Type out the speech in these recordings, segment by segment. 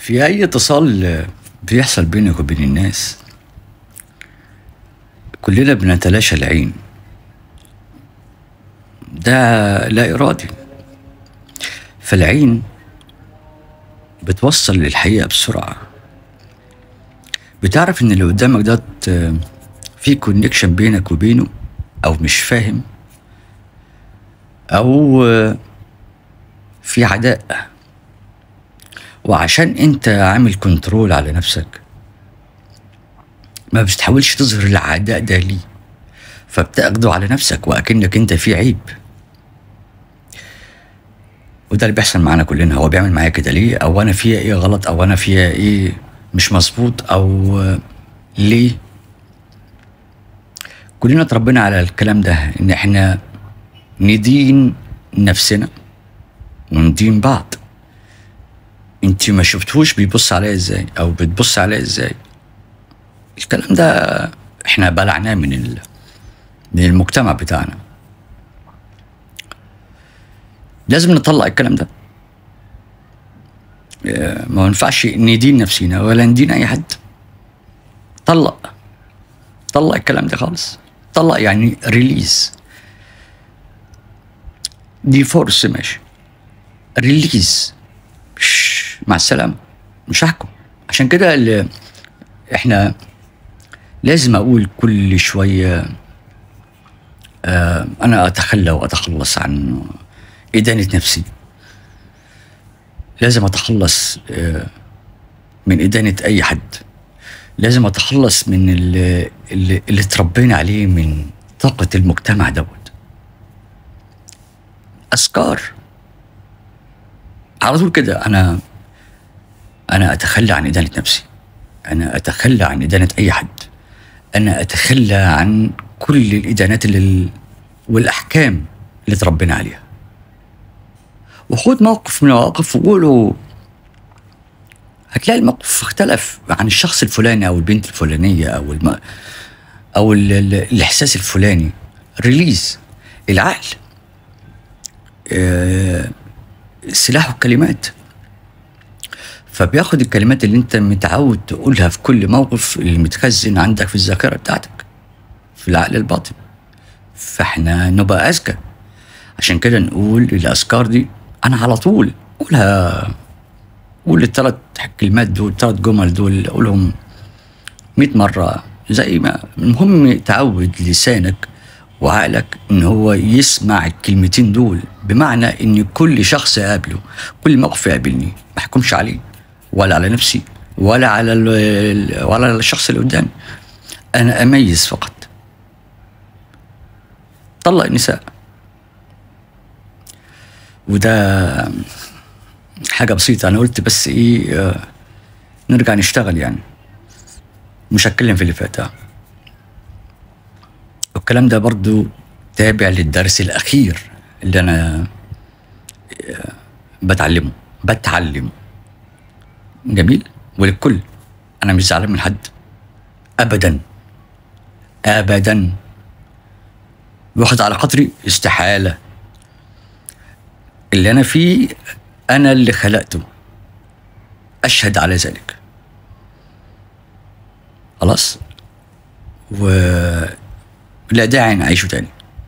في أي اتصال بيحصل بينك وبين الناس كلنا بنتلاشى العين. ده لا إرادي. فالعين بتوصل للحقيقة بسرعة. بتعرف إن اللي قدامك ده في كونكشن بينك وبينه، أو مش فاهم، أو في عداء. وعشان أنت عامل كنترول على نفسك ما بتحاولش تظهر العداء ده ليه، فبتاخده على نفسك وأكنك أنت في عيب. وده اللي بيحصل معانا كلنا. هو بيعمل معايا كده ليه؟ أو أنا فيها إيه غلط؟ أو أنا فيها إيه مش مظبوط؟ أو ليه؟ كلنا اتربينا على الكلام ده، إن إحنا ندين نفسنا وندين بعض. انت ما شفتوش بيبص عليا ازاي او بتبص عليا ازاي. الكلام ده احنا بلعناه من المجتمع بتاعنا. لازم نطلع الكلام ده. ما ينفعش ندين نفسينا ولا ندين اي حد. طلع الكلام ده خالص. طلع يعني ريليز. دي فورس ماشي، ريليز. مع السلامة، مش هحكم. عشان كده احنا لازم اقول كل شوية انا اتخلى واتخلص عن ادانة نفسي. لازم اتخلص من ادانة اي حد. لازم اتخلص من اللي اتربينا عليه من طاقة المجتمع دوت. اذكار على طول كده. أنا أتخلى عن إدانة نفسي. أنا أتخلى عن إدانة أي حد. أنا أتخلى عن كل الإدانات والأحكام اللي تربينا عليها. وخد موقف من المواقف وقوله، هتلاقي الموقف اختلف عن الشخص الفلاني أو البنت الفلانية أو الإحساس الفلاني. ريليز. العقل سلاحه الكلمات. فبياخد الكلمات اللي انت متعود تقولها في كل موقف اللي متخزن عندك في الذاكرة بتاعتك في العقل الباطن. فاحنا نبقى أذكى. عشان كده نقول الأذكار دي أنا على طول قولها. قول الثلاث كلمات دول، 3 جمل دول، قولهم 100 مرة زي ما. المهم تعود لسانك وعقلك ان هو يسمع الكلمتين دول. بمعنى ان كل شخص اقابله، كل موقف يقابلني، ما احكمش عليه ولا على نفسي ولا على الشخص اللي قدامي. انا اميز فقط. طلق النساء. وده حاجة بسيطة. انا قلت بس ايه، نرجع نشتغل يعني. مش هتكلم في اللي فات. والكلام ده برضو تابع للدرس الأخير اللي أنا بتعلمه. جميل. وللكل. أنا مش زعلان من حد أبدا أبدا. واخد على خاطري استحالة. اللي أنا فيه أنا اللي خلقته، أشهد على ذلك. خلاص. لا داعي نعيشه تاني.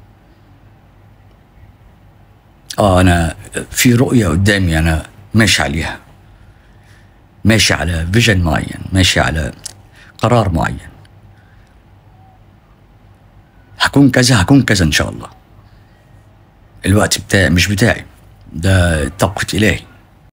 أنا في رؤية قدامي أنا ماشي عليها، ماشي على فيجن معين، ماشي على قرار معين. هكون كذا إن شاء الله. الوقت بتاعي مش بتاعي، ده طاقة إلهي.